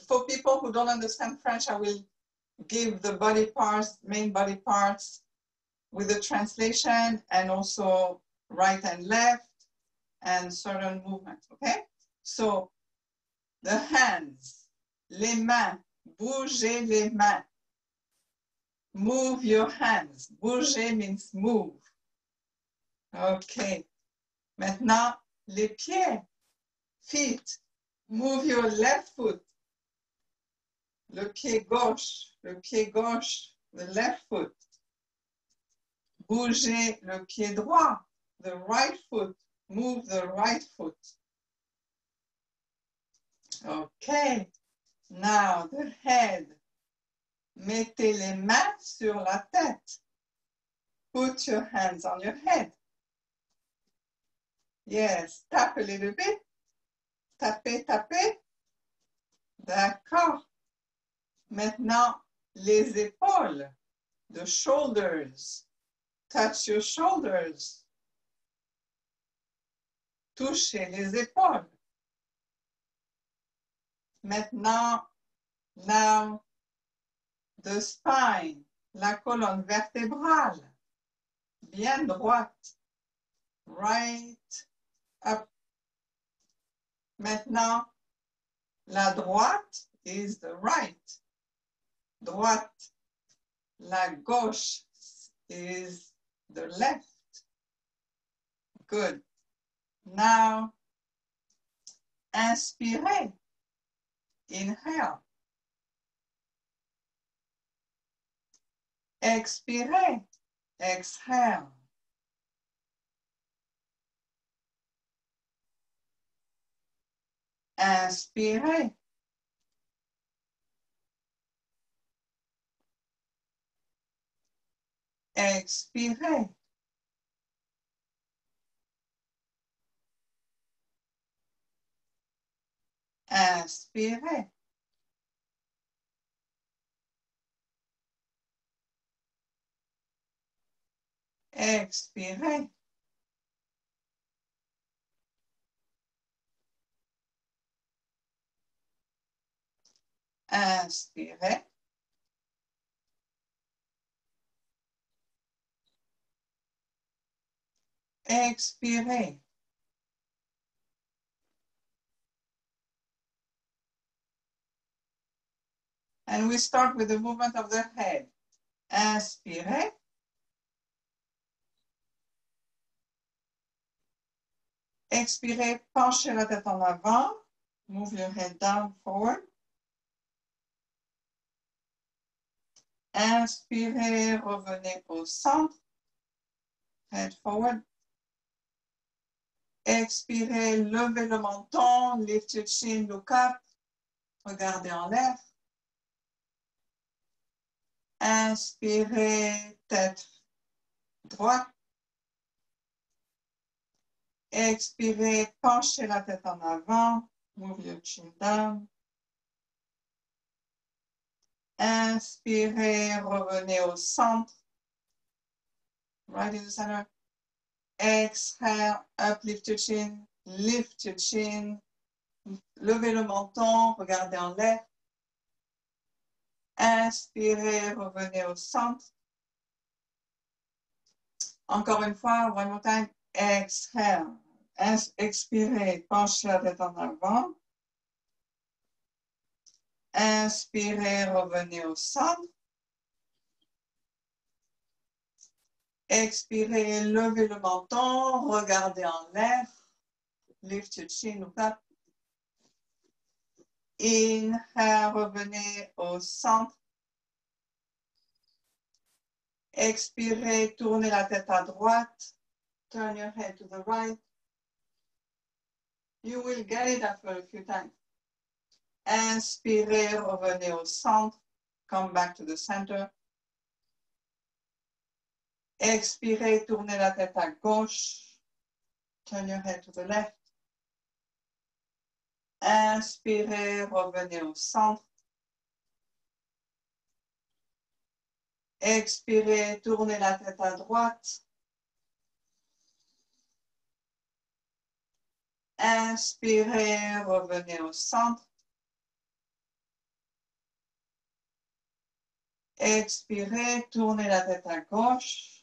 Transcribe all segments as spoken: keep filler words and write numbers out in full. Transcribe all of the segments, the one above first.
for people who don't understand French, I will give the body parts, main body parts with the translation and also right and left and certain movements, okay? So the hands, les mains, bougez les mains. Move your hands. Bouger means move. Okay. Maintenant, les pieds, feet. Move your left foot. Le pied gauche, le pied gauche, the left foot. Bougez le pied droit, the right foot. Move the right foot. Okay. Now the head. Mettez les mains sur la tête. Put your hands on your head. Yes, tap a little bit. Tapez, tapez. D'accord. Maintenant, les épaules. The shoulders. Touch your shoulders. Touchez les épaules. Maintenant, now, the spine. La colonne vertébrale. Bien droite. Right up. Maintenant, la droite is the right. Droite. La gauche is the left. Good. Now, inspirez. Inhale. Expirez. Exhale. Inspirez. Expirez. Inspirez. Expirez. Inspirez. Expirez. And we start with the movement of the head. Inspirez. Expirez, penchez la tête en avant. Move your head down, forward. Inspirez, revenez au centre. Head forward. Expirez, levez le menton, lift your chin, look up. Regardez en l'air. Inspirez, tête droite. Expirez, penchez la tête en avant. Move your chin down. Inspirez, revenez au centre. Right in the center. Exhale, up, lift your chin. Lift your chin. Levez le menton, regardez en l'air. Inspirez, revenez au centre. Encore une fois, one more time. Exhale. Expirez, penchez la tête en avant. Inspirez, revenez au centre. Expirez, levez le menton, regardez en l'air. Lift your chin, look up. Inhale, revenez au centre. Expirez, tournez la tête à droite. Turn your head to the right. You will get it after a few times. Inspirez, revenez au centre. Come back to the center. Expirez, tournez la tête à gauche. Turn your head to the left. Inspirez, revenez au centre. Expirez, tournez la tête à droite. Inspirez, revenez au centre. Expirez, tournez la tête à gauche.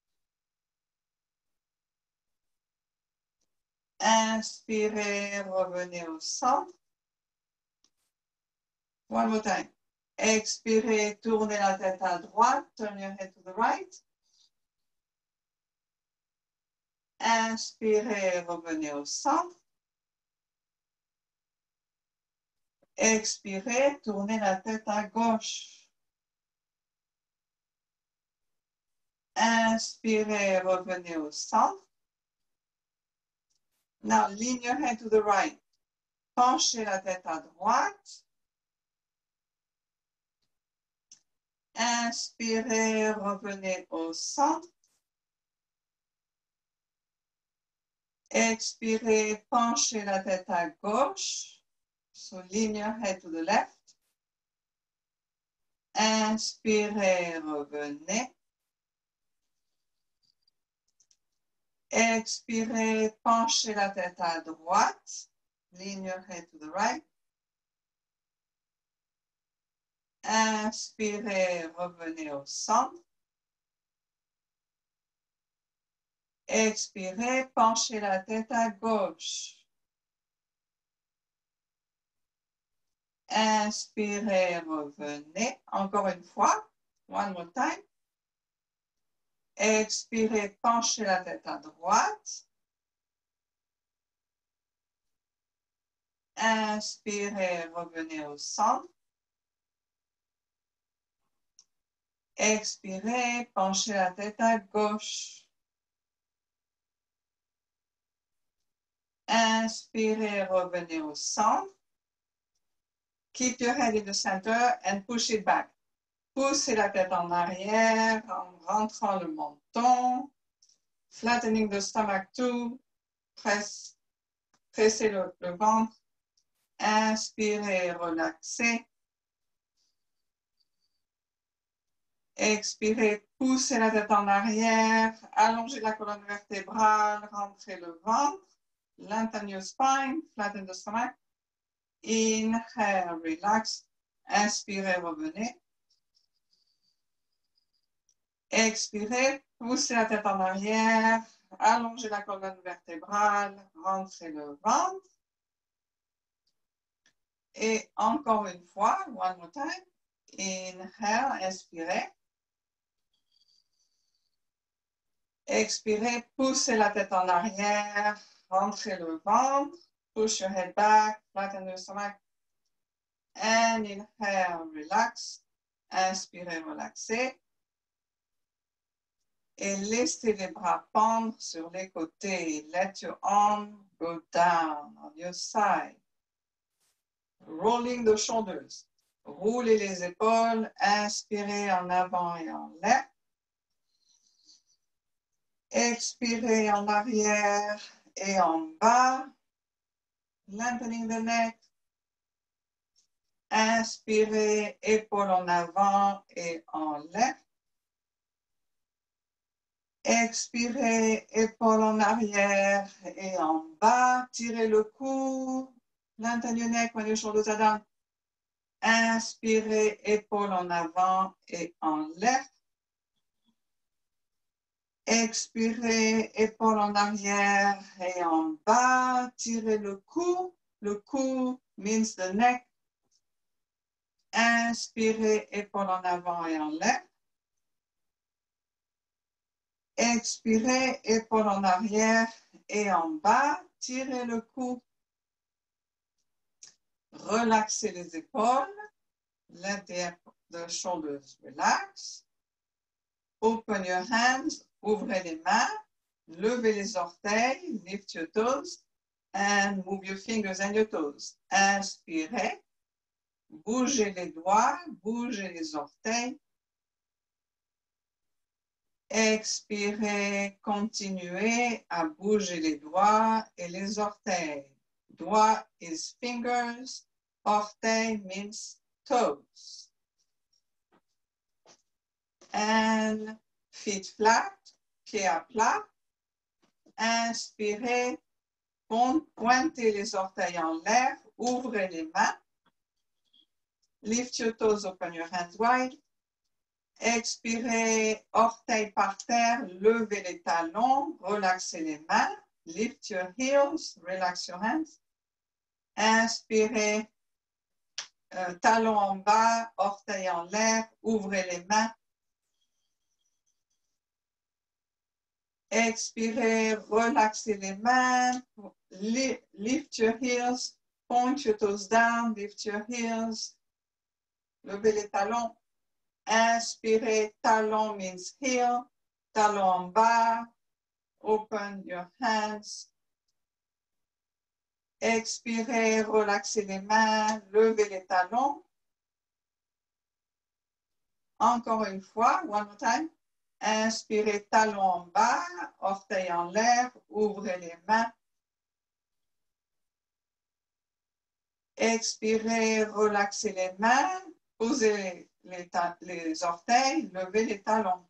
Inspirez, revenez au centre. One more time. Expirez, tournez la tête à droite. Turn your head to the right. Inspirez, revenez au centre. Expirez, tournez la tête à gauche. Inspirez, revenez au centre. Now, lean your head to the right. Penchez la tête à droite. Inspirez, revenez au centre. Expirez, penchez la tête à gauche. So lean your head to the left. Inspirez, revenez. Expirez, penchez la tête à droite. Lean your head to the right. Inspirez, revenez au centre. Expirez, penchez la tête à gauche. Inspirez, revenez. Encore une fois. One more time. Expirez, penchez la tête à droite. Inspirez, revenez au centre. Expirez, penchez la tête à gauche. Inspirez, revenez au centre. Keep your head in the center and push it back. Poussez la tête en arrière en rentrant le menton. Flattening the stomach too. Presse, pressez le, le ventre. Inspirez, relaxez. Expirez, poussez la tête en arrière. Allongez la colonne vertébrale. Rentrez le ventre. Lengthen your spine. Flatten the stomach. Inhale, relax. Inspirez, revenez. Expirez, poussez la tête en arrière. Allongez la colonne vertébrale. Rentrez le ventre. Et encore une fois, one more time. Inhale, inspirez. Expirez, poussez la tête en arrière. Rentrez le ventre. Push your head back. Flatten your stomach. And inhale, relax. Inspirez, relaxez. Et laissez les bras pendre sur les côtés. Let your arm go down on your side. Rolling the shoulders. Roulez les épaules. Inspirez en avant et en l'air. Expirez en arrière et en bas. Lengthening the neck. Inspirez, épaules en avant et en l'air. Expirez, épaules en arrière et en bas. Tirez le cou. Lengthen your neck when your shoulders are down. Inspirez, épaules en avant et en l'air. Expirez, épaules en arrière et en bas. Tirez le cou. Le cou means the neck. Inspirez, épaules en avant et en l'air. Expirez, épaules en arrière et en bas. Tirez le cou. Relaxez les épaules. Let the shoulders relax. Open your hands. Ouvrez les mains. Levez les orteils. Lift your toes. And move your fingers and your toes. Inspirez. Bougez les doigts. Bougez les orteils. Expirez, continuez à bouger les doigts et les orteils. Doigt is fingers, orteil means toes. And feet flat, pieds à plat. Inspirez, pointez les orteils en l'air, ouvrez les mains. Lift your toes, open your hands wide. Expirez, orteils par terre, levez les talons, relaxez les mains. Lift your heels, relax your hands. Inspirez, euh, talons en bas, orteils en l'air, ouvrez les mains. Expirez, relaxez les mains. Lift your heels, point your toes down, lift your heels. Levez les talons. Inspirez, talon means heel, talon en bas. Open your hands. Expirez, relaxez les mains, levez les talons. Encore une fois, one more time. Inspirez, talons en bas, orteils en l'air, ouvrez les mains. Expirez, relaxez les mains, posez les, les orteils, levez les talons.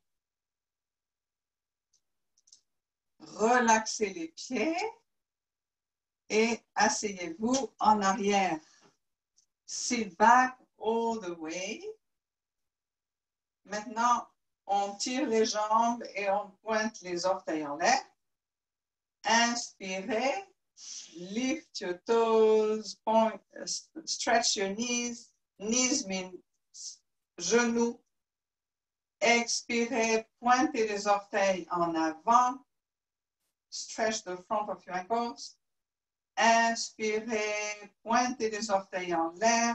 Relaxez les pieds et asseyez-vous en arrière. Sit back all the way. Maintenant, on tire les jambes et on pointe les orteils en l'air. Inspirez, lift your toes, point, stretch your knees. Knees means genoux. Expirez, pointez les orteils en avant. Stretch the front of your ankles. Inspirez, pointez les orteils en l'air.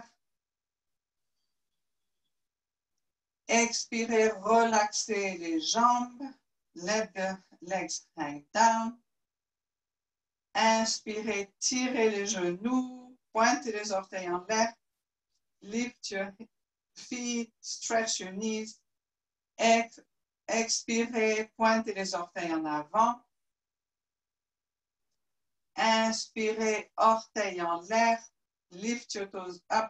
Expirez, relaxez les jambes. Let the legs hang down. Inspirez, tirez les genoux. Pointez les orteils en l'air. Lift your feet. Stretch your knees. Ex expirez, pointez les orteils en avant. Inspirez, orteils en l'air. Lift your toes up.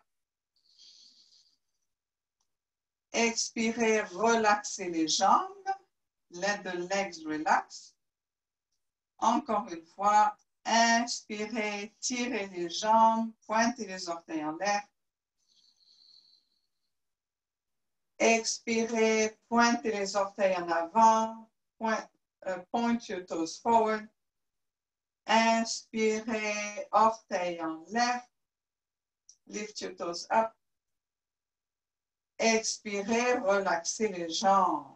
Expirez, relaxez les jambes. Let the legs relax. Encore une fois. Inspirez, tirez les jambes. Pointez les orteils en l'air. Expirez, pointez les orteils en avant. Point, uh, point your toes forward. Inspirez, orteils en l'air. Lift your toes up. Expirez, relaxez les jambes.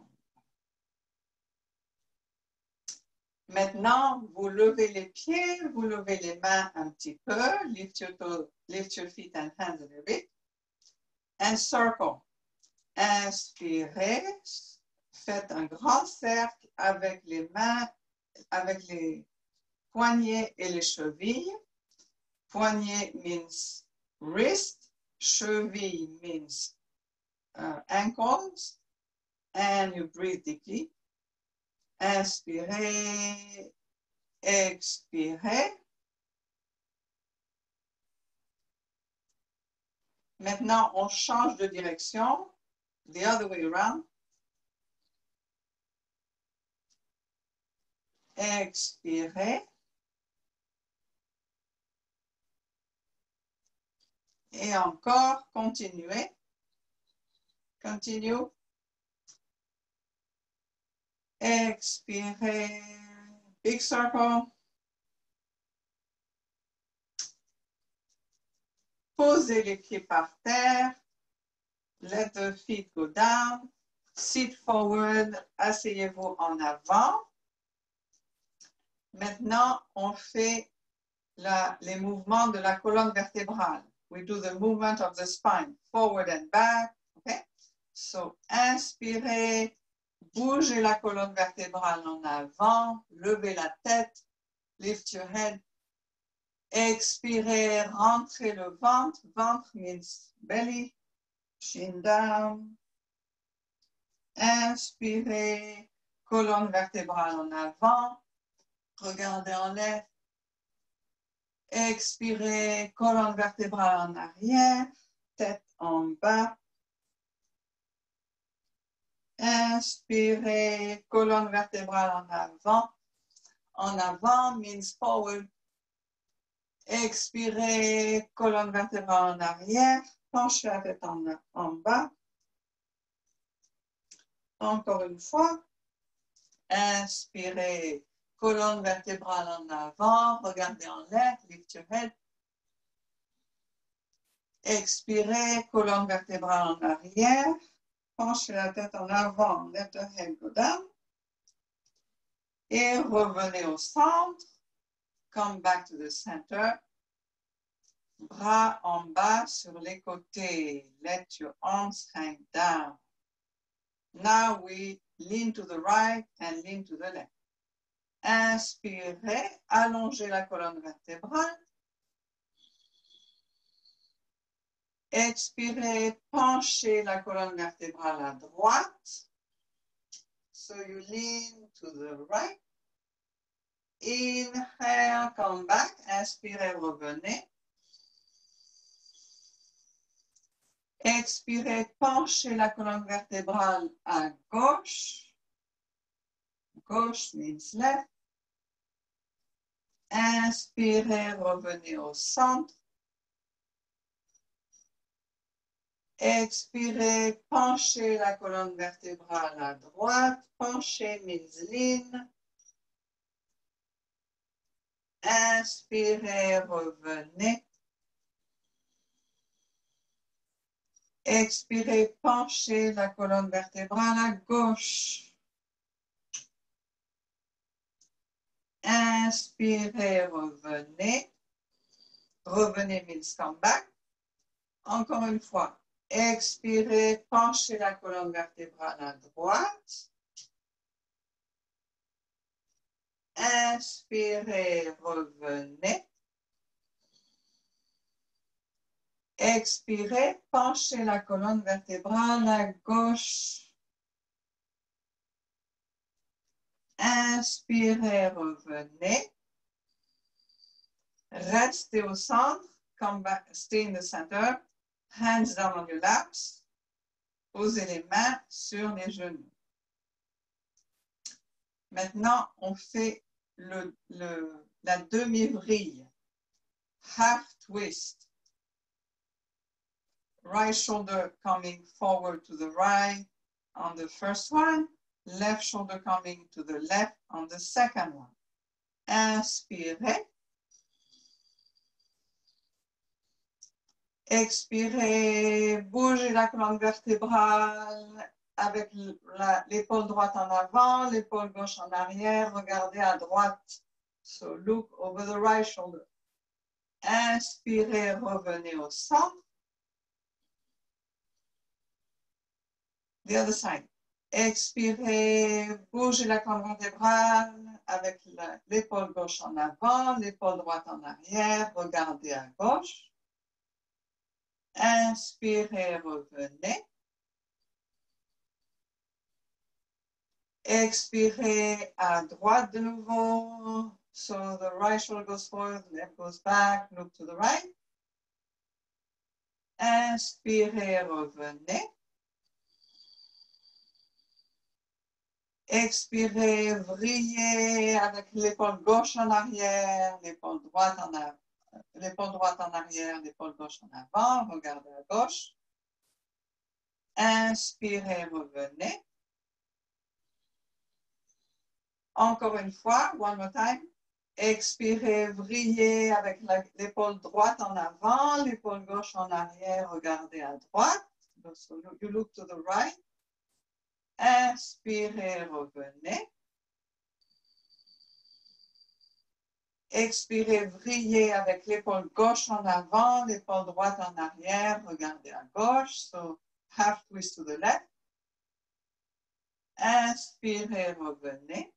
Maintenant, vous levez les pieds, vous levez les mains un petit peu. Lift your toes, lift your feet and hands a little bit. And circle. Inspirez, faites un grand cercle avec les mains, avec les poignets et les chevilles. Poignet means wrist, cheville means uh, ankles, and you breathe deeply. Inspirez, expirez. Maintenant, on change de direction. The other way around. Expirez. Et encore, continuez. Continue. Expirez. Big circle. Posez les pieds par terre. Let the feet go down. Sit forward. Asseyez-vous en avant. Maintenant, on fait la, les mouvements de la colonne vertébrale. We do the movement of the spine, forward and back. Okay? So, inspirez, bougez la colonne vertébrale en avant, levez la tête, lift your head. Expirez, rentrez le ventre. Ventre means belly, chin down. Inspirez, colonne vertébrale en avant. Regardez en l'air. Expirez, colonne vertébrale en arrière, tête en bas. Inspirez, colonne vertébrale en avant. En avant means forward. Expirez, colonne vertébrale en arrière. Penchez la tête en, en bas. Encore une fois. Inspirez, colonne vertébrale en avant, regardez en l'air, lift your head. Expirez, colonne vertébrale en arrière, penchez la tête en avant, let the head go down. Et revenez au centre, come back to the center. Bras en bas sur les côtés, let your arms hang down. Now we lean to the right and lean to the left. Inspirez, allongez la colonne vertébrale. Expirez, penchez la colonne vertébrale à droite. So you lean to the right. Inhale, come back. Inspirez, revenez. Expirez, penchez la colonne vertébrale à gauche. Gauche means left. Inspirez, revenez au centre. Expirez, penchez la colonne vertébrale à droite. Penchez means lean. Inspirez, revenez. Expirez, penchez la colonne vertébrale à gauche. Inspirez, revenez. Revenez means come back. Encore une fois. Expirez, penchez la colonne vertébrale à droite. Inspirez, revenez. Expirez, penchez la colonne vertébrale à gauche. Inspirez, revenez. Restez au centre. Come back, stay in the center. Hands down on your laps. Posez les mains sur les genoux. Maintenant, on fait le, le, la demi-vrille. Half twist. Right shoulder coming forward to the right on the first one. Left shoulder coming to the left on the second one. Inspirez. Expirez, bougez la colonne vertébrale avec l'épaule droite en avant, l'épaule gauche en arrière. Regardez à droite. So look over the right shoulder. Inspirez, revenez au centre. The other side. Expirez, bougez la colonne vertébrale avec l'épaule gauche en avant, l'épaule droite en arrière. Regardez à gauche. Inspirez, revenez. Expirez à droite de nouveau. So the right shoulder goes forward, the left goes back, look to the right. Inspirez, revenez. Expirez, vrillez avec l'épaule gauche en arrière, l'épaule droite en arrière. L'épaule droite en arrière, l'épaule gauche en avant. Regardez à gauche. Inspirez, revenez. Encore une fois, one more time. Expirez, vrillez avec l'épaule droite en avant, l'épaule gauche en arrière. Regardez à droite. So you look to the right. Inspirez, revenez. Expirez, vrillez avec l'épaule gauche en avant, l'épaule droite en arrière. Regardez à gauche. So half twist to the left. Inspirez, revenez.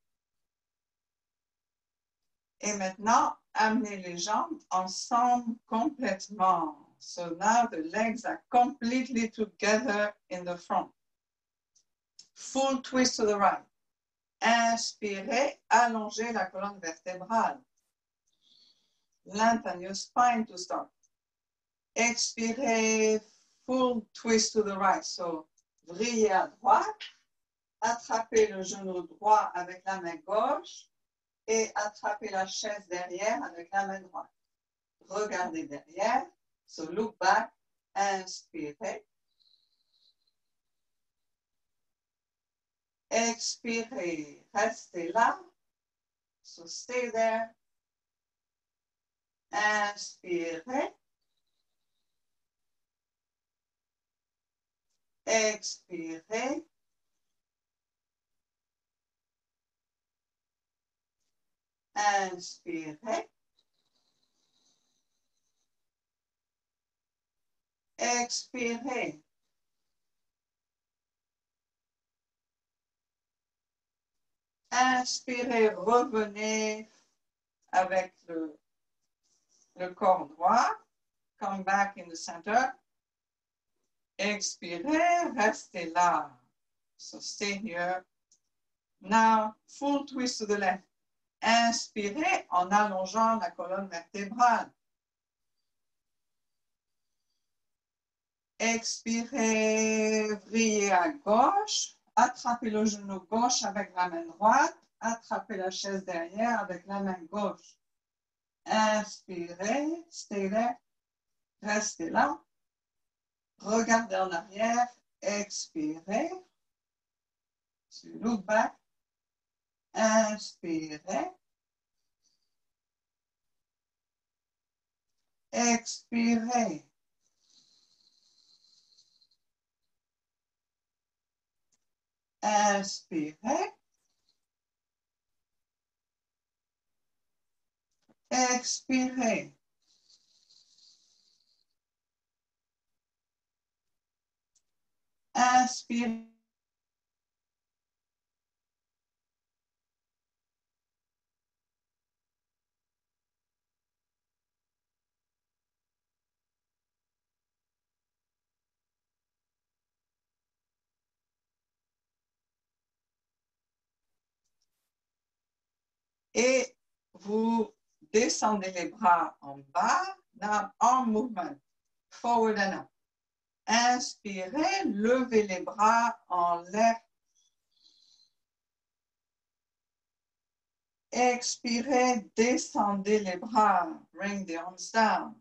Et maintenant, amenez les jambes ensemble complètement. So now the legs are completely together in the front. Full twist to the right. Inspirez, allongez la colonne vertébrale. Lengthen your spine to start. Expirez, full twist to the right. So, vrillez à droite. Attrapez le genou droit avec la main gauche et attrapez la chaise derrière avec la main droite. Regardez derrière. So, look back. Inspirez. Expirez, restez là. So stay there. Inspirez. Expirez. Inspirez. Expirez. Inspirez, revenez avec le, le corps droit. Come back in the center. Expirez, restez là. So stay here. Now, full twist to the left. Inspirez en allongeant la colonne vertébrale. Expirez, vrillez à gauche. Attrapez le genou gauche avec la main droite. Attrapez la chaise derrière avec la main gauche. Inspirez, stay there. Restez là. Regardez en arrière. Expirez. So look back. Inspirez. Expirez. Inspirez. Expirez. Inspirez. Et vous descendez les bras en bas. Now, arm movement. Forward and up. Inspirez, levez les bras en l'air. Expirez, descendez les bras. Bring the arms down.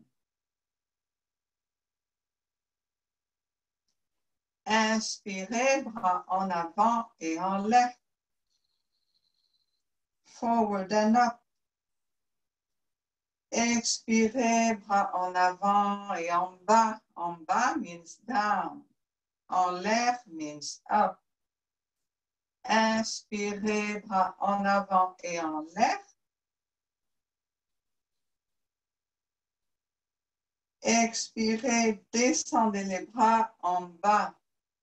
Inspirez, bras en avant et en l'air. Forward and up. Expirez, bras en avant et en bas. En bas means down. En l'air means up. Inspirez, bras en avant et en l'air. Expirez, descendez les bras en bas.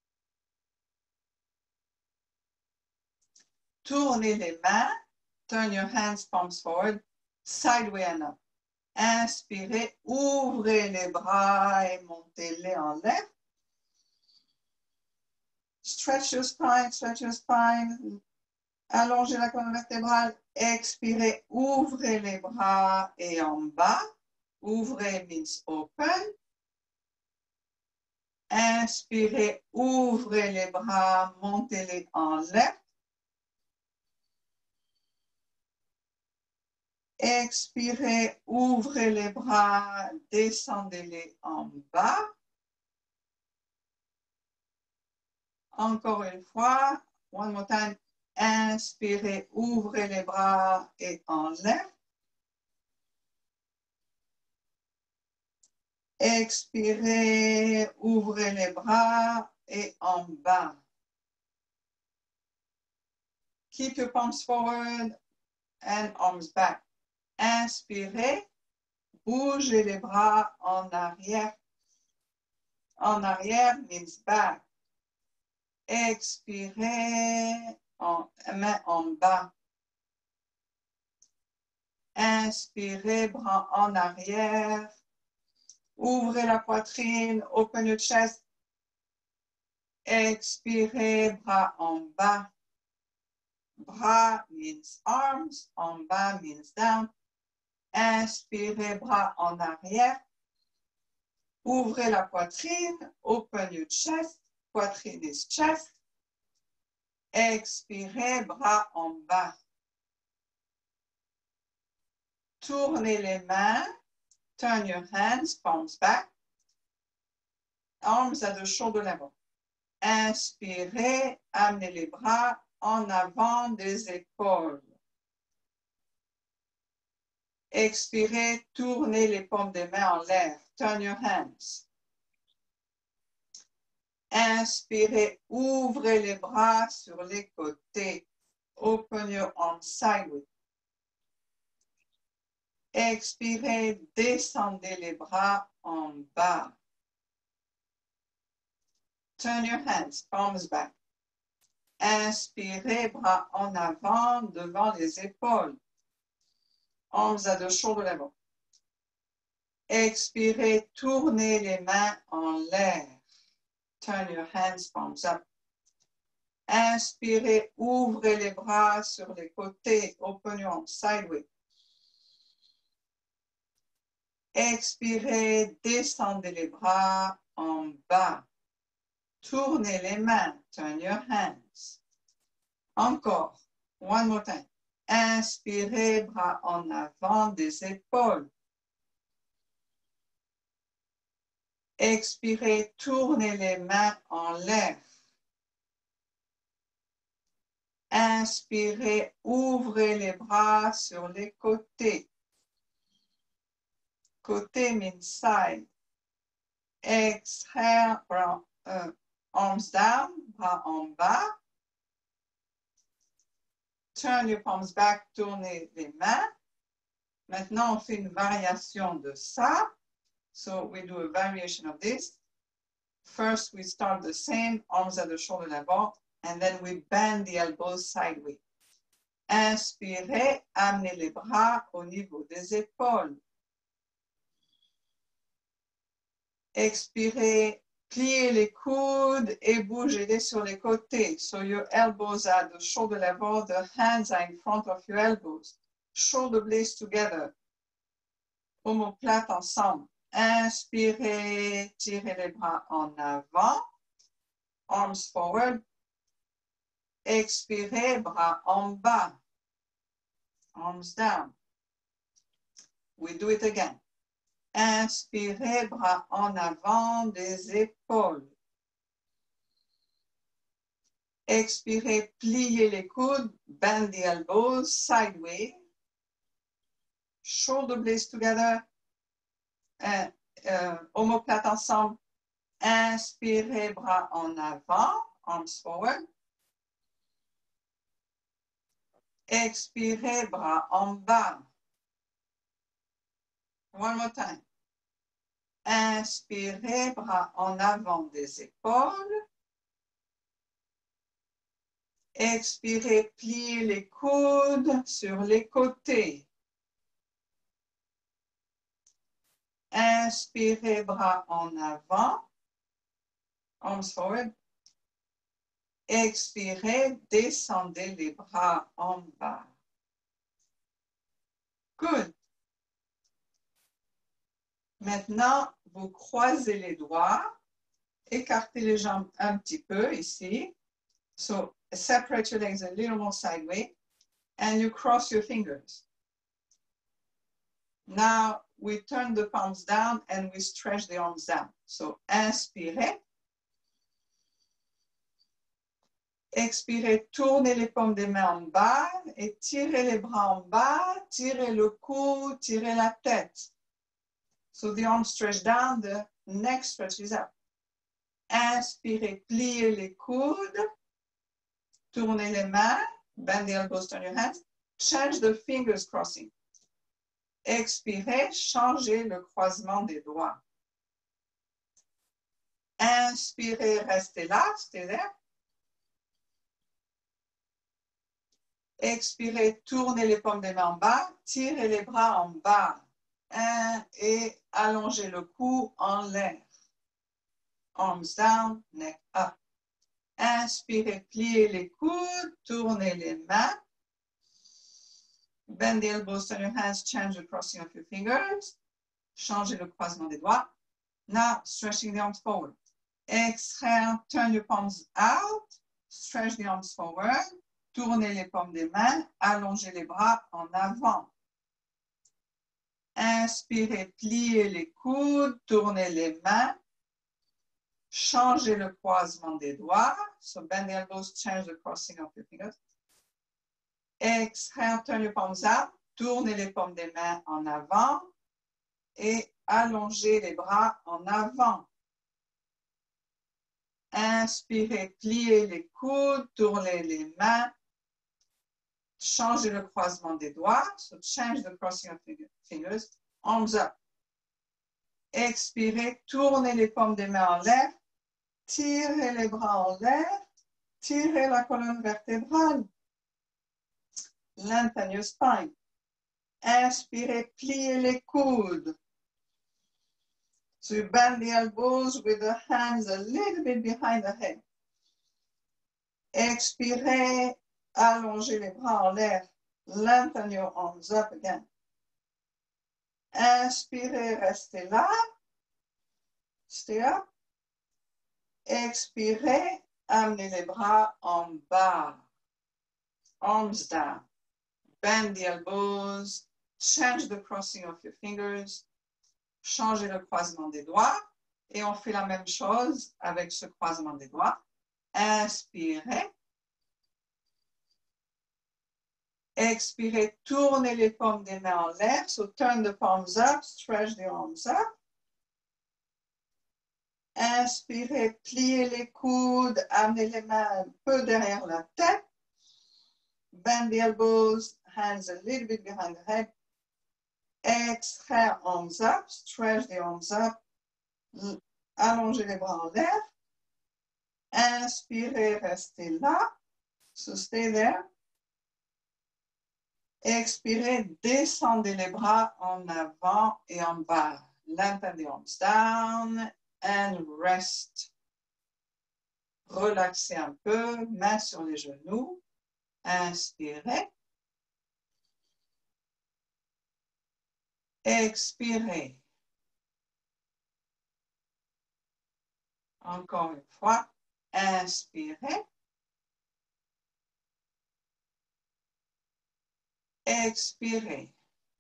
Tournez les mains. Turn your hands, palms forward. Sideway and up. Inspirez, ouvrez les bras et montez-les en l'air. Stretch your spine, stretch your spine. Allongez la colonne vertébrale. Expirez, ouvrez les bras et en bas. Ouvrez means open. Inspirez, ouvrez les bras, montez-les en l'air. Expirez, ouvrez les bras, descendez-les en bas. Encore une fois, one more time. Inspirez, ouvrez les bras et en l'air. Expirez, ouvrez les bras et en bas. Keep your palms forward and arms back. Inspirez, bougez les bras en arrière. En arrière means back. Expirez, en, main en bas. Inspirez, bras en arrière. Ouvrez la poitrine, open your chest. Expirez, bras en bas. Bras means arms, en bas means down. Inspirez, bras en arrière. Ouvrez la poitrine, open your chest. Poitrine is chest. Expirez, bras en bas. Tournez les mains. Turn your hands, palms back. Arms at the shoulder level. Inspirez, amenez les bras en avant des épaules. Expirez, tournez les paumes des mains en l'air. Turn your hands. Inspirez, ouvrez les bras sur les côtés. Open your arms sideways. Expirez, descendez les bras en bas. Turn your hands, palms back. Inspirez, bras en avant, devant les épaules. Arms at the shoulder level. Expirez, tournez les mains en l'air. Turn your hands, palms up. Inspirez, ouvrez les bras sur les côtés. Open your arms sideways. Expirez, descendez les bras en bas. Tournez les mains. Turn your hands. Encore. One more time. Inspirez, bras en avant des épaules. Expirez, tournez les mains en l'air. Inspirez, ouvrez les bras sur les côtés. Côté means side. Exhale, bras, uh, arms down, bras en bas. Turn your palms back, tournez les mains. Maintenant, on fait une variation de ça. So we do a variation of this. First, we start the same, arms at the shoulder level, and then we bend the elbows sideways. Inspirez, amenez les bras au niveau des épaules. Expirez, pliez les coudes et bougez-les sur les côtés. So your elbows are at the shoulder level, the hands are in front of your elbows. Shoulder blades together. Omoplate ensemble. Inspirez, tirez les bras en avant. Arms forward. Expirez, bras en bas. Arms down. We do it again. Inspirez, bras en avant des épaules. Expirez, pliez les coudes, bend the elbows sideways. Shoulder blades together. Uh, uh, omoplate ensemble. Inspirez, bras en avant, arms forward. Expirez, bras en bas. One more time. Inspirez, bras en avant des épaules. Expirez, pliez les coudes sur les côtés. Inspirez, bras en avant. Arms forward. Expirez, descendez les bras en bas. Good. Maintenant, vous croisez les doigts, écartez les jambes un petit peu ici. So, separate your legs a little more sideways, and you cross your fingers. Now, we turn the palms down and we stretch the arms down. So, inspirez. Expirez, tournez les paumes des mains en bas et tirez les bras en bas, tirez le cou, tirez la tête. So the arms stretch down, the neck stretches up. Inspirez, pliez les coudes, tournez les mains, bend the elbows, turn your hands, change the fingers crossing. Expirez, changez le croisement des doigts. Inspirez, restez là, stay there. Expirez, tournez les paumes des mains en bas, tirez les bras en bas. Un et allongez le cou en l'air. Arms down, neck up. Inspirez, pliez les coudes, tournez les mains. Bend the elbows, turn your hands, change the crossing of your fingers. Changez le croisement des doigts. Now, stretching the arms forward. Exhale, turn your palms out. Stretch the arms forward. Tournez les paumes des mains, allongez les bras en avant. Inspirez, pliez les coudes, tournez les mains. Changez le croisement des doigts. So bend the elbows, change the crossing of your fingers. Exhale, turn your palms up. Tournez les paumes des mains en avant et allongez les bras en avant. Inspirez, pliez les coudes, tournez les mains. Changez le croisement des doigts. So change the crossing of fingers. Arms up. Expirez, tournez les paumes des mains en l'air. Tirez les bras en l'air. Tirez la colonne vertébrale. Lengthen your spine. Inspirez, pliez les coudes. So you bend the elbows with the hands a little bit behind the head. Expirez, allongez les bras en l'air. Lengthen your arms up again. Inspirez, restez là. Stay up. Expirez, amenez les bras en bas. Arms down. Bend the elbows. Change the crossing of your fingers. Changez le croisement des doigts. Et on fait la même chose avec ce croisement des doigts. Inspirez. Expirez, tournez les paumes des mains en l'air. So turn the palms up, stretch the arms up. Inspirez, pliez les coudes, amenez les mains un peu derrière la tête. Bend the elbows, hands a little bit behind the head. Exhale, arms up, stretch the arms up. Allongez les bras en l'air. Inspirez, restez là. So stay there. Expirez, descendez les bras en avant et en bas. Lengthen the arms down and rest. Relaxez un peu, mains sur les genoux. Inspirez. Expirez. Encore une fois. Inspirez. Expirez.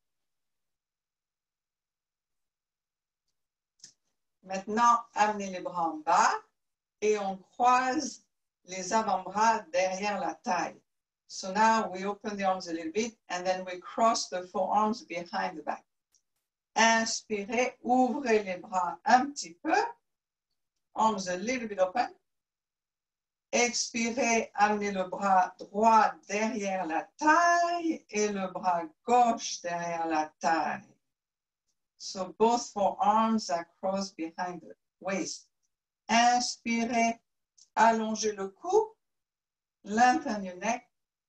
Maintenant, amenez les bras en bas et on croise les avant-bras derrière la taille. So now we open the arms a little bit and then we cross the forearms behind the back. Inspirez, ouvrez les bras un petit peu. Arms a little bit open. Expirez, amenez le bras droit derrière la taille et le bras gauche derrière la taille. So both forearms are crossed behind the waist. Inspirez, allongez le cou, lengthen your neck.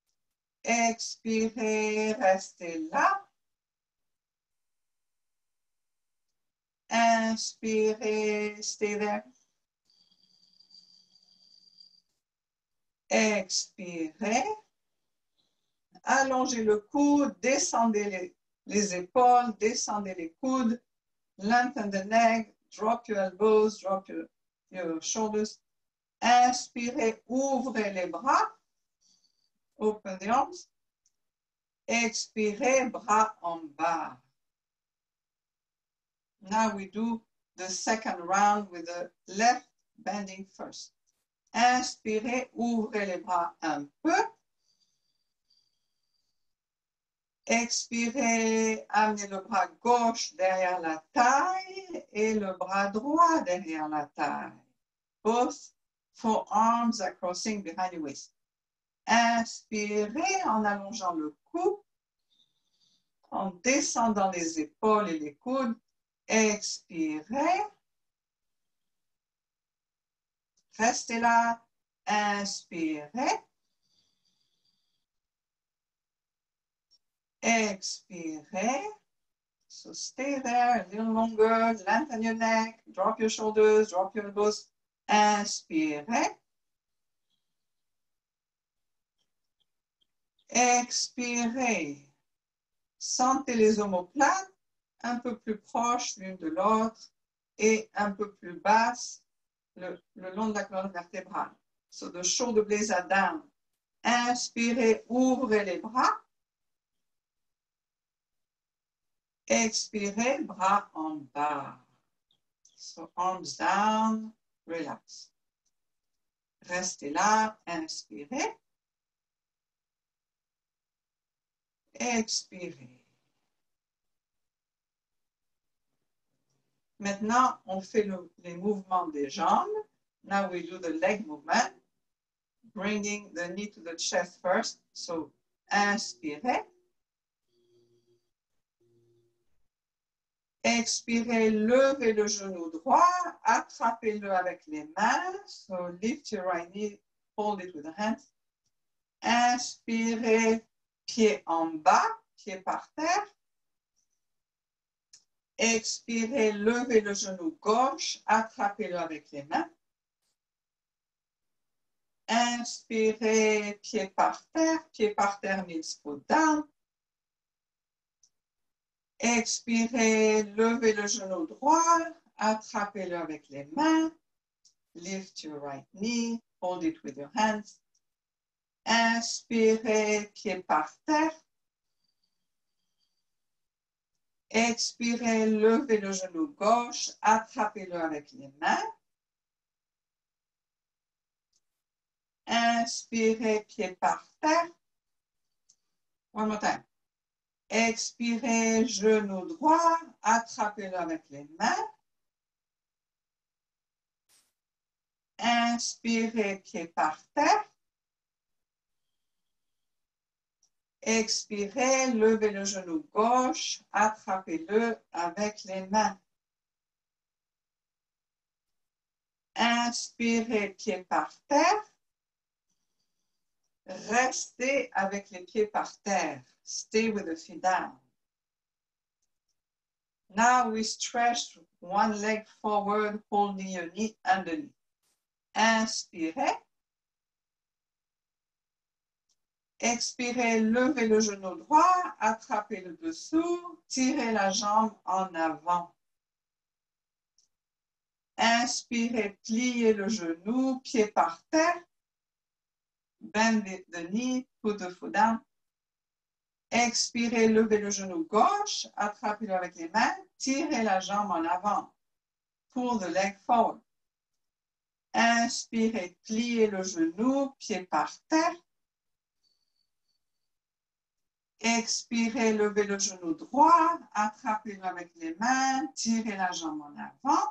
Expirez, restez là. Inspirez, stay there. Expirez. Allongez le cou, descendez les, les épaules, descendez les coudes. Lengthen the neck, drop your elbows, drop your, your shoulders. Inspirez, ouvrez les bras. Open the arms. Expirez, bras en bas. Now we do the second round with the left bending first. Inspirez, ouvrez les bras un peu. Expirez, amenez le bras gauche derrière la taille et le bras droit derrière la taille. Both forearms are crossing behind your waist. Inspirez en allongeant le cou, en descendant les épaules et les coudes. Expirez. Restez là. Inspirez. Expirez. So stay there a little longer. Lengthen your neck. Drop your shoulders. Drop your elbows. Inspirez. Expirez. Sentez les omoplates un peu plus proches l'une de l'autre et un peu plus basses le, le long de la colonne vertébrale. So the shoulder blades are down. Inspirez, ouvrez les bras. Expirez, bras en bas. So arms down, relax. Restez là, inspirez. Expirez. Maintenant, on fait le, les mouvements des jambes. Now we do the leg movement, bringing the knee to the chest first. So, inspirez. Expirez, levez le genou droit, attrapez-le avec les mains. So, lift your right knee, hold it with the hands. Inspirez, pied en bas, pied par terre. Expirez, levez le genou gauche, attrapez-le avec les mains. Inspirez, pied par terre, pied par terre means foot down. Expirez, levez le genou droit, attrapez-le avec les mains. Lift your right knee, hold it with your hands. Inspirez, pied par terre. Expirez, levez le genou gauche, attrapez-le avec les mains. Inspirez, pied par terre. One more time. Expirez, genou droit, attrapez-le avec les mains. Inspirez, pied par terre. Expirez, levez le genou gauche, attrapez-le avec les mains. Inspirez, pied par terre. Restez avec les pieds par terre. Stay with the feet down. Now we stretch one leg forward, holding your knee underneath. Inspirez. Expirez, levez le genou droit, attrapez le dessous, tirez la jambe en avant. Inspirez, pliez le genou, pied par terre. Bend the knee, put the foot down. Expirez, levez le genou gauche, attrapez-le avec les mains, tirez la jambe en avant. Pull the leg forward. Inspirez, pliez le genou, pied par terre. Expirez, levez le genou droit, attrapez-le avec les mains, tirez la jambe en avant.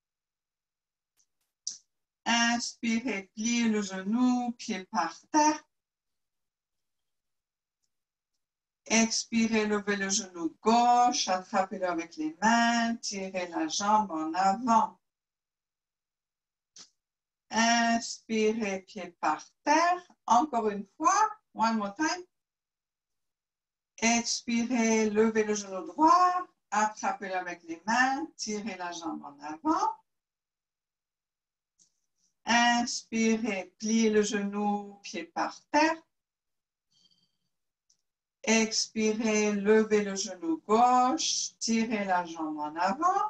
Inspirez, pliez le genou, pied par terre. Expirez, levez le genou gauche, attrapez-le avec les mains, tirez la jambe en avant. Inspirez, pied par terre. Encore une fois, one more time. Expirez, levez le genou droit, attrapez-le avec les mains, tirez la jambe en avant. Inspirez, pliez le genou, pied par terre. Expirez, levez le genou gauche, tirez la jambe en avant.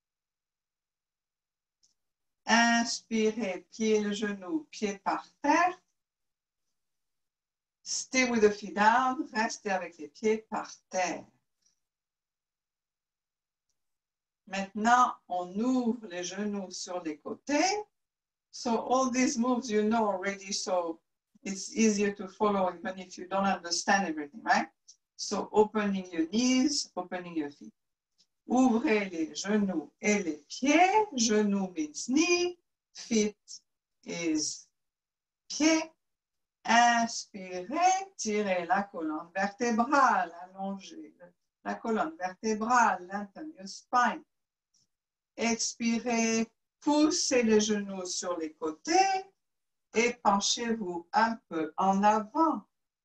Inspirez, pliez le genou, pied par terre. Stay with the feet down, restez avec les pieds par terre. Maintenant, on ouvre les genoux sur les côtés. So all these moves you know already, so it's easier to follow even if you don't understand everything, right? So opening your knees, opening your feet. Ouvrez les genoux et les pieds. Genoux means knee, feet is pied. Inspirez, tirez la colonne vertébrale, allongez la colonne vertébrale, lengthen your spine. Expirez, poussez les genoux sur les côtés et penchez-vous un peu en avant.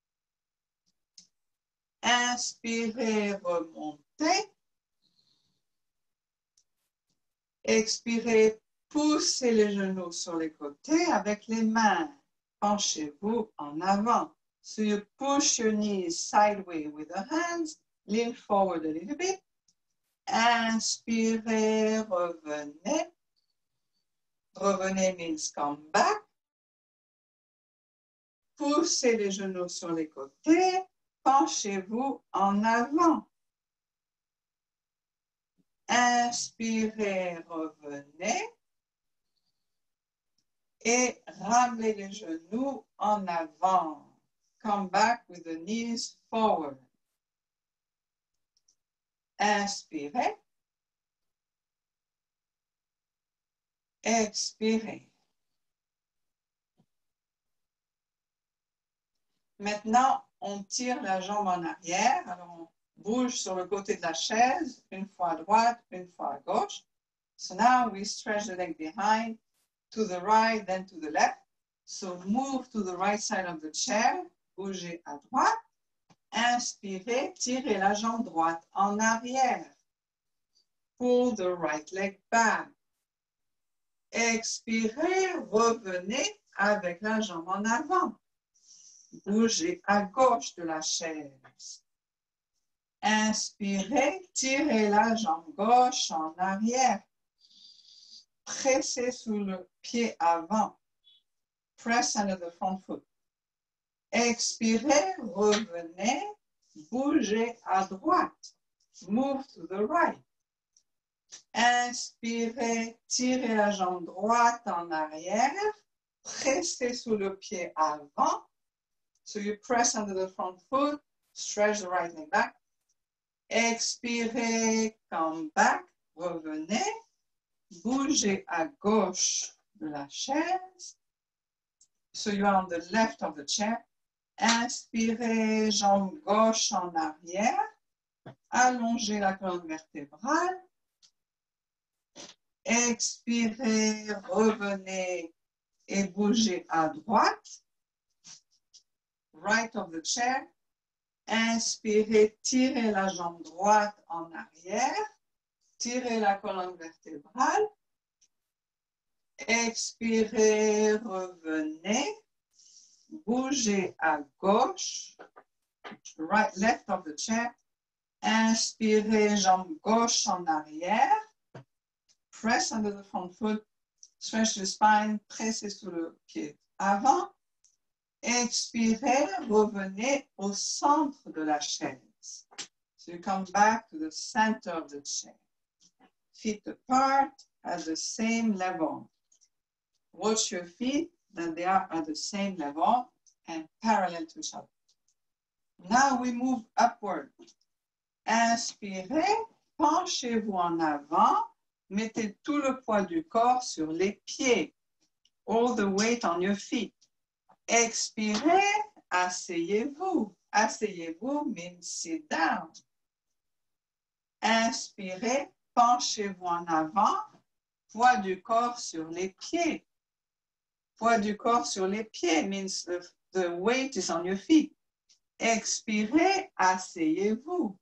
Inspirez, remontez. Expirez, poussez les genoux sur les côtés avec les mains. Penchez-vous en avant. So you push your knees sideways with the hands. Lean forward a little bit. Inspirez, revenez. Revenez means come back. Poussez les genoux sur les côtés. Penchez-vous en avant. Inspirez, revenez. Et ramenez les genoux en avant. Come back with the knees forward. Inspirez. Expirez. Maintenant, on tire la jambe en arrière. Alors, on bouge sur le côté de la chaise, une fois à droite, une fois à gauche. So now we stretch the leg behind, to the right, then to the left. So move to the right side of the chair. Bougez à droite. Inspirez, tirez la jambe droite en arrière. Pull the right leg back. Expirez, revenez avec la jambe en avant. Bougez à gauche de la chaise. Inspirez, tirez la jambe gauche en arrière. Pressez sous le pied avant. Press under the front foot. Expirez, revenez, bougez à droite. Move to the right. Inspirez, tirez la jambe droite en arrière. Pressez sous le pied avant. So you press under the front foot, stretch the right leg back. Expirez, come back, revenez. Bougez à gauche de la chaise. So you are on the left of the chair. Inspirez, jambe gauche en arrière. Allongez la colonne vertébrale. Expirez, revenez et bougez à droite. Right of the chair. Inspirez, tirez la jambe droite en arrière. Tirez la colonne vertébrale. Expirez, revenez. Bougez à gauche. Right, left of the chair. Inspirez, jambe gauche en arrière. Press under the front foot. Stretch the spine. Pressez sous le pied avant. Expirez, revenez au centre de la chaise. So you come back to the center of the chair. Feet apart at the same level. Watch your feet that they are at the same level and parallel to each other. Now we move upward. Inspirez, penchez-vous en avant. Mettez tout le poids du corps sur les pieds. All the weight on your feet. Expirez, asseyez-vous. Asseyez-vous means sit down. Inspirez, penchez-vous en avant. Poids du corps sur les pieds. Poids du corps sur les pieds means the, the weight is on your feet. Expirez, asseyez-vous.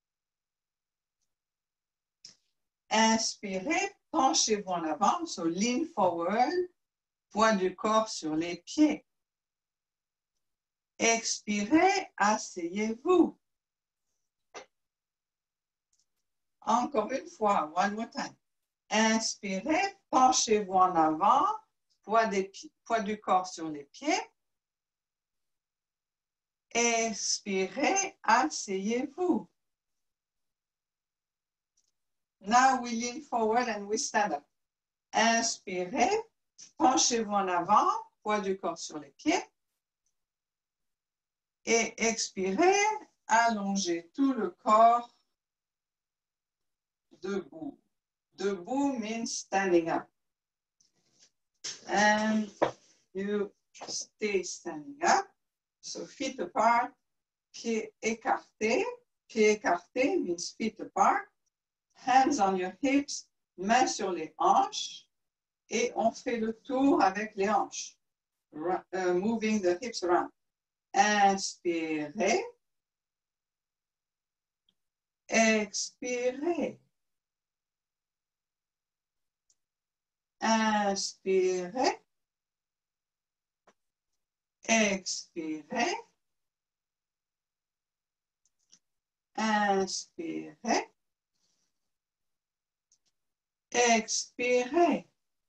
Inspirez, penchez-vous en avant. So lean forward. Poids du corps sur les pieds. Expirez, asseyez-vous. Encore une fois, one more time. Inspirez, penchez-vous en avant, poids, des, poids du corps sur les pieds. Expirez, asseyez-vous. Now we lean forward and we stand up. Inspirez, penchez-vous en avant, poids du corps sur les pieds. Et expirez, allongez tout le corps debout. Debout means standing up. And you stay standing up. So feet apart, pieds écartés. Pieds écartés means feet apart. Hands on your hips, mains sur les hanches. Et on fait le tour avec les hanches. Uh, moving the hips around. Inspirez. Expirez. Inspirez. Expirez. Inspirez. Expirez.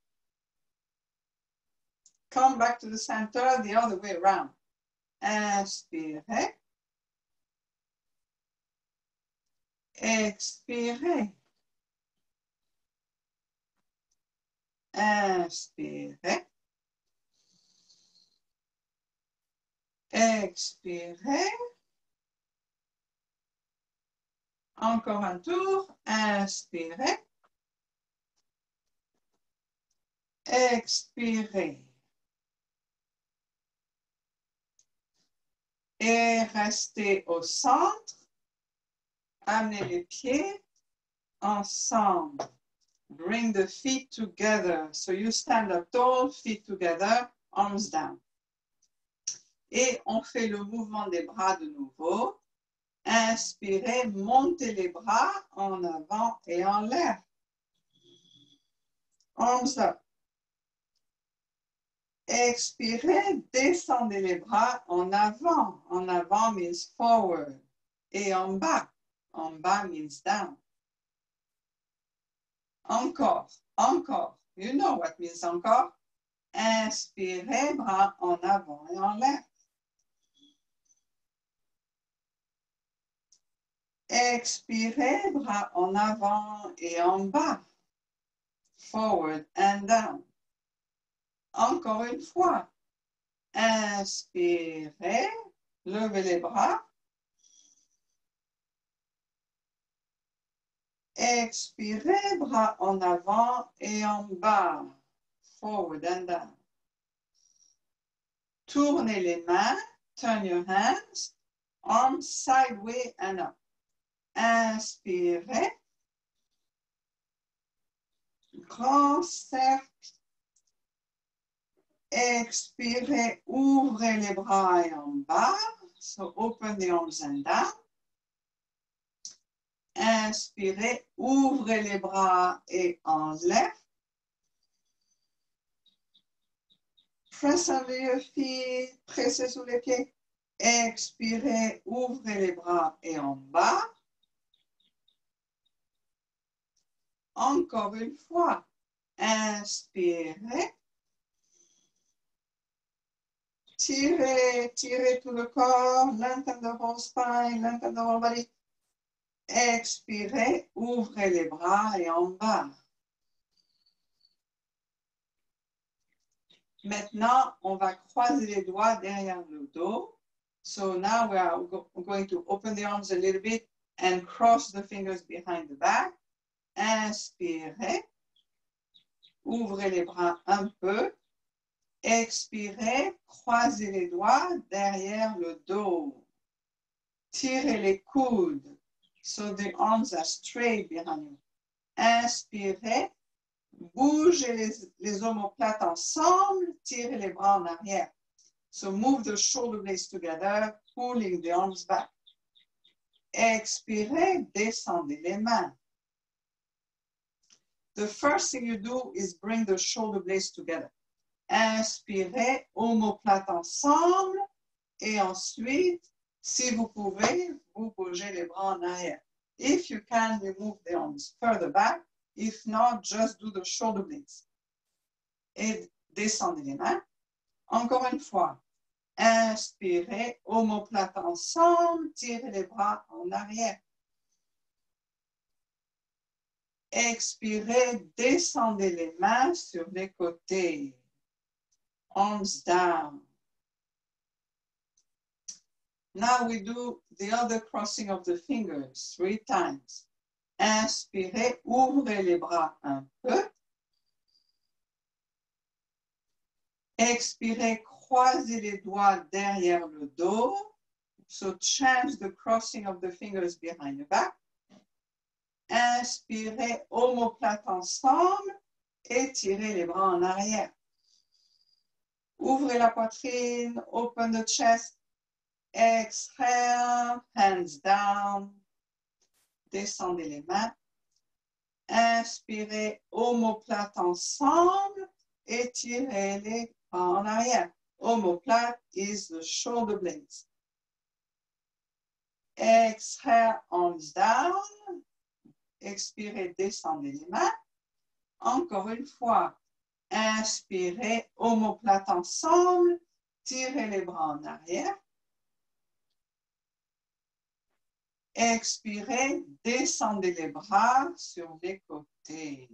Come back to the center the other way around. Inspirez. Expirez. Inspirez. Expirez. Encore un tour. Inspirez. Expirez. Et restez au centre. Amenez les pieds ensemble. Bring the feet together. So you stand up tall, feet together, arms down. Et on fait le mouvement des bras de nouveau. Inspirez, montez les bras en avant et en l'air. Arms up. Expirez, descendez les bras en avant. En avant means forward. Et en bas. En bas means down. Encore, encore. You know what means encore. Inspirez, bras en avant et en l'air. Expirez, bras en avant et en bas. Forward and down. Encore une fois. Inspirez, levez les bras. Expirez, bras en avant et en bas. Forward and down. Tournez les mains. Turn your hands. Arms sideways and up. Inspirez. Grand cercle. Expirez, ouvrez les bras et en bas. So open the arms and down. Inspirez, ouvrez les bras et en l'air. Press under your feet, pressez sous les pieds. Expirez, ouvrez les bras et en bas. Encore une fois. Inspirez. Tirez, tirez tout le corps, lengthen the whole spine, lengthen the whole body. Expirez, ouvrez les bras et en bas. Maintenant, on va croiser les doigts derrière le dos. So now we are go going to open the arms a little bit and cross the fingers behind the back. Inspirez. Ouvrez les bras un peu. Expirez. Croisez les doigts derrière le dos. Tirez les coudes. So the arms are straight behind you. Inspirez. Bougez les, les omoplates ensemble. Tirez les bras en arrière. So move the shoulder blades together, pulling the arms back. Expirez, descendez les mains. The first thing you do is bring the shoulder blades together. Inspirez, omoplates ensemble. Et ensuite, si vous pouvez, vous bougez les bras en arrière. If you can, remove the arms further back. If not, just do the shoulder blades. Et descendez les mains. Encore une fois. Inspirez, omoplates ensemble, tirez les bras en arrière. Expirez, descendez les mains sur les côtés. Arms down. Now we do the other crossing of the fingers three times. Inspirez, ouvrez les bras un peu. Expirez, croisez les doigts derrière le dos. So change the crossing of the fingers behind the back. Inspirez, omoplates ensemble et tirez les bras en arrière. Ouvrez la poitrine, open the chest. Exhale, hands down. Descendez les mains. Inspirez, omoplates ensemble et tirez les bras en arrière. Omoplate is the shoulder blades. Exhale, arms down. Expirez, descendez les mains. Encore une fois. Inspirez, omoplates ensemble. Tirez les bras en arrière. Expirez, descendez les bras sur les côtés.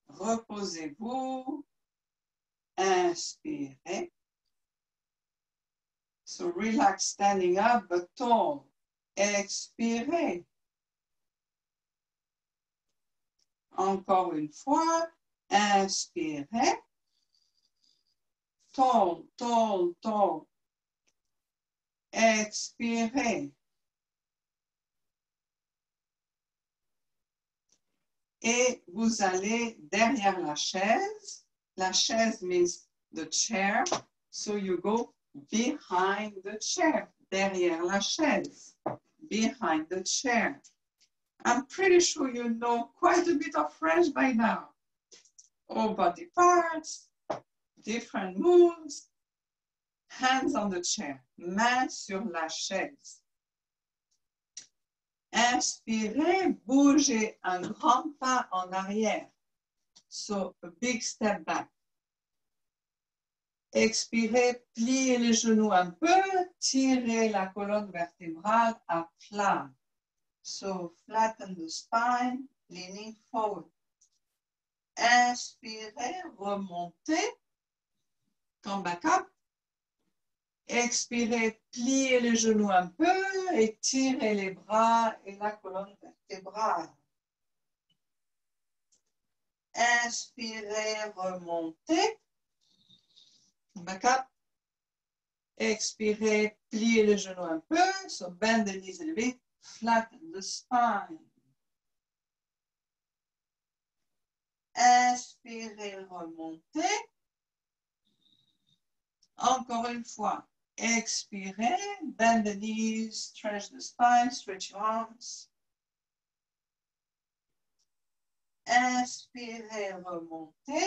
Reposez-vous. Inspirez. So relax standing up, but tall. Expirez. Encore une fois. Inspirez. Tall, tall, tall. Expirez. Et vous allez derrière la chaise. La chaise means the chair. So you go behind the chair. Derrière la chaise. Behind the chair. I'm pretty sure you know quite a bit of French by now. All body parts, different moves. Hands on the chair. Mains sur la chaise. Inspirez, bougez un grand pas en arrière. So, a big step back. Expirez, pliez les genoux un peu, tirez la colonne vertébrale à plat. So, flatten the spine, leaning forward. Inspirez, remontez, come back up. Expirez, pliez les genoux un peu et tirez les bras et la colonne vertébrale. Inspirez, remontez. Back up. Expirez, pliez les genoux un peu. So bend the knees a little bit. Flatten the spine. Inspirez, remontez. Encore une fois. Expirez, bend the knees, stretch the spine, stretch your arms. Inspirez, remontez.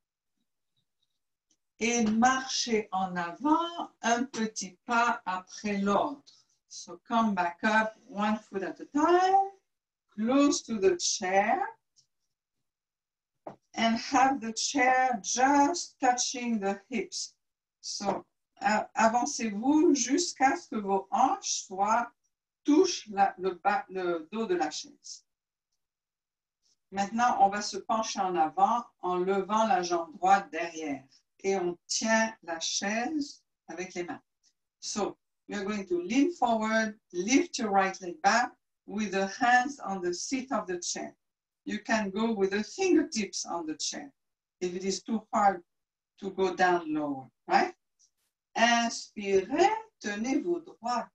Et marchez en avant un petit pas après l'autre. So come back up one foot at a time, close to the chair, and have the chair just touching the hips. So avancez-vous jusqu'à ce que vos hanches soient, touchent la, le, bas, le dos de la chaise. Maintenant, on va se pencher en avant en levant la jambe droite derrière. Et on tient la chaise avec les mains. So, you're going to lean forward, lift your right leg back with the hands on the seat of the chair. You can go with the fingertips on the chair if it is too hard to go down lower, right? Inspirez, tenez-vous droite.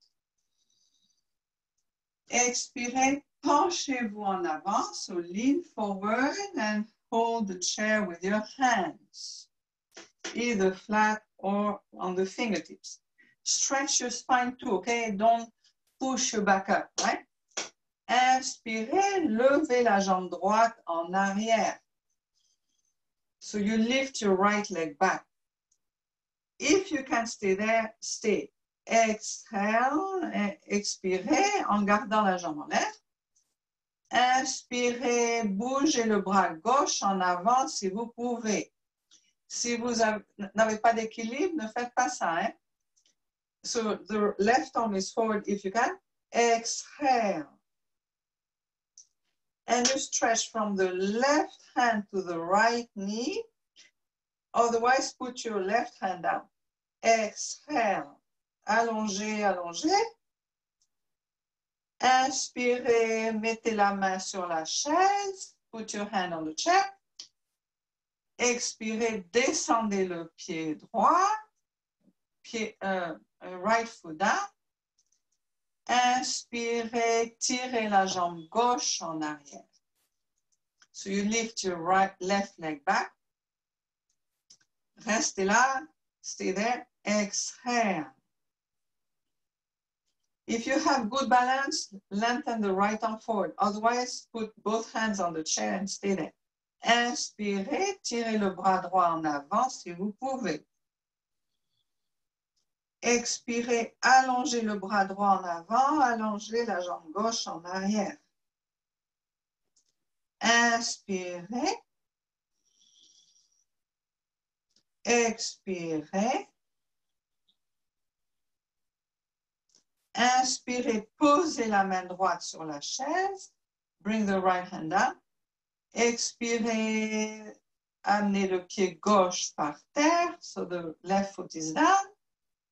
Expirez, penchez-vous en avant. So lean forward and hold the chair with your hands, either flat or on the fingertips. Stretch your spine too, okay? Don't push your back up, right? Inspirez, levez la jambe droite en arrière. So you lift your right leg back. If you can stay there, stay. Exhale, expirez en gardant la jambe en l'air. Inspirez, bougez le bras gauche en avant si vous pouvez. Si vous n'avez pas d'équilibre, ne faites pas ça. Hein? So the left arm is forward if you can. Exhale. And you stretch from the left hand to the right knee. Otherwise, put your left hand down. Exhale. Allongez, allongez. Inspirez, mettez la main sur la chaise. Put your hand on the chair. Expirez, descendez le pied droit. Pied, uh, right foot down. Inspirez, tirez la jambe gauche en arrière. So you lift your right, left leg back. Restez là, stay there. Exhale. If you have good balance, lengthen the right arm forward. Otherwise, put both hands on the chair and stay there. Inspirez, tirez le bras droit en avant si vous pouvez. Expirez, allongez le bras droit en avant, allongez la jambe gauche en arrière. Inspirez. Expirez. Inspirez, posez la main droite sur la chaise. Bring the right hand down. Expirez, amenez le pied gauche par terre. So the left foot is down.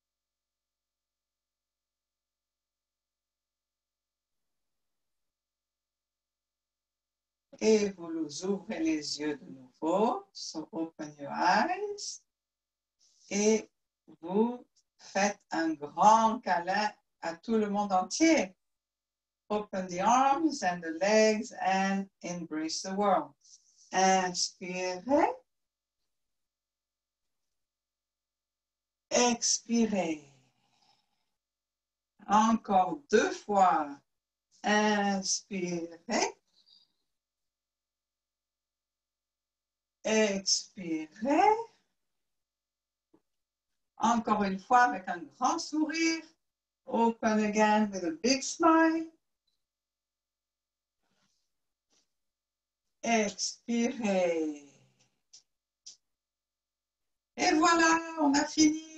Et vous ouvrez les yeux de nouveau. So open your eyes. Et vous faites un grand câlin à tout le monde entier. Open the arms and the legs and embrace the world. Inspirez. Expirez. Encore deux fois. Inspirez. Expirez. Encore une fois avec un grand sourire. Open again with a big smile. Expirez. Et voilà, on a fini.